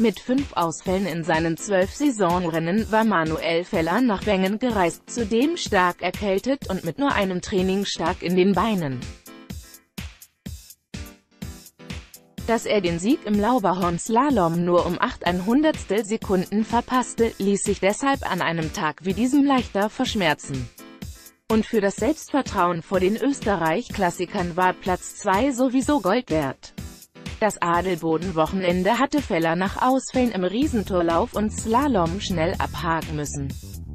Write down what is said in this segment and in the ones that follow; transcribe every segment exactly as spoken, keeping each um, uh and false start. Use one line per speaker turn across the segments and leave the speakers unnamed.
Mit fünf Ausfällen in seinen zwölf Saisonrennen war Manuel Feller nach Wengen gereist, zudem stark erkältet und mit nur einem Training stark in den Beinen. Dass er den Sieg im Lauberhorn-Slalom nur um acht Hundertstel Sekunden verpasste, ließ sich deshalb an einem Tag wie diesem leichter verschmerzen. Und für das Selbstvertrauen vor den Österreich-Klassikern war Platz zwei sowieso Gold wert. Das Adelboden-Wochenende hatte Feller nach Ausfällen im Riesentorlauf und Slalom schnell abhaken müssen.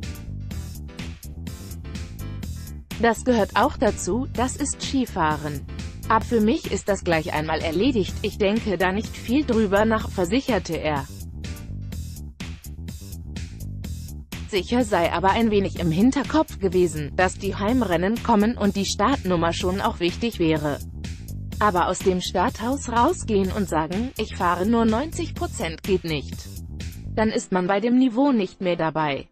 Das gehört auch dazu, das ist Skifahren. Ab für mich ist das gleich einmal erledigt, ich denke da nicht viel drüber nach, versicherte er. Sicher sei aber ein wenig im Hinterkopf gewesen, dass die Heimrennen kommen und die Startnummer schon auch wichtig wäre. Aber aus dem Starthaus rausgehen und sagen, ich fahre nur neunzig Prozent geht nicht. Dann ist man bei dem Niveau nicht mehr dabei.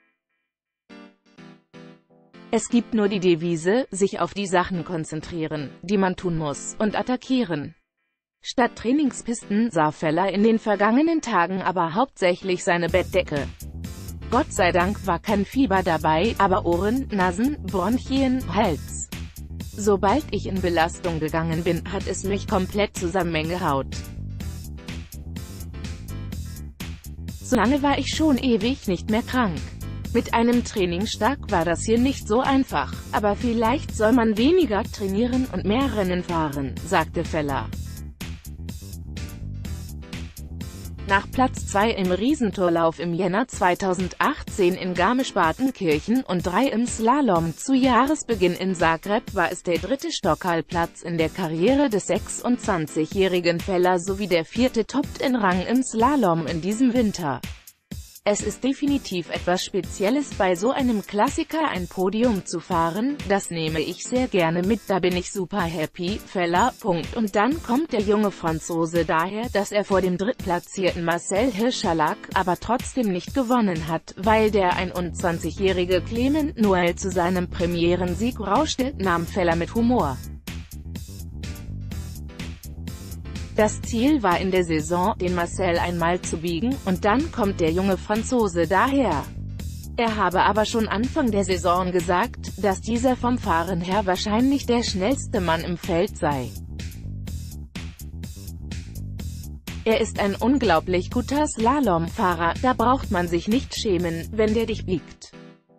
Es gibt nur die Devise, sich auf die Sachen konzentrieren, die man tun muss, und attackieren. Statt Trainingspisten sah Feller in den vergangenen Tagen aber hauptsächlich seine Bettdecke. Gott sei Dank war kein Fieber dabei, aber Ohren, Nasen, Bronchien, Hals. Sobald ich in Belastung gegangen bin, hat es mich komplett zusammengehaut. So lange war ich schon ewig nicht mehr krank. Mit einem Trainingstag war das hier nicht so einfach, aber vielleicht soll man weniger trainieren und mehr Rennen fahren, sagte Feller. Nach Platz zwei im Riesentorlauf im Jänner zweitausendachtzehn in Garmisch-Partenkirchen und drei im Slalom zu Jahresbeginn in Zagreb war es der dritte Stockerl-Platz in der Karriere des sechsundzwanzigjährigen Feller sowie der vierte Top-Ten-Rang im Slalom in diesem Winter. Es ist definitiv etwas Spezielles, bei so einem Klassiker ein Podium zu fahren, das nehme ich sehr gerne mit, da bin ich super happy, Feller, Punkt. Und dann kommt der junge Franzose daher, dass er vor dem drittplatzierten Marcel Hirscher lag, aber trotzdem nicht gewonnen hat, weil der einundzwanzigjährige Clement Noël zu seinem Premierensieg rauschte, nahm Feller mit Humor. Das Ziel war in der Saison, den Marcel einmal zu biegen, und dann kommt der junge Franzose daher. Er habe aber schon Anfang der Saison gesagt, dass dieser vom Fahren her wahrscheinlich der schnellste Mann im Feld sei. Er ist ein unglaublich guter Slalomfahrer, da braucht man sich nicht schämen, wenn der dich biegt.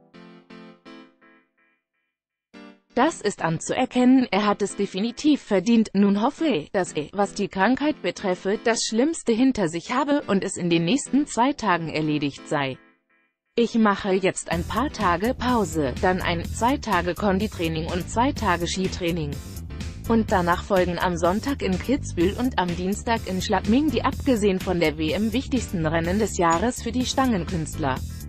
Das ist anzuerkennen, er hat es definitiv verdient. Nun hoffe ich, dass er, was die Krankheit betreffe, das Schlimmste hinter sich habe und es in den nächsten zwei Tagen erledigt sei. Ich mache jetzt ein paar Tage Pause, dann ein, zwei Tage Konditraining und zwei Tage Skitraining. Und danach folgen am Sonntag in Kitzbühel und am Dienstag in Schladming die abgesehen von der W M wichtigsten Rennen des Jahres für die Stangenkünstler.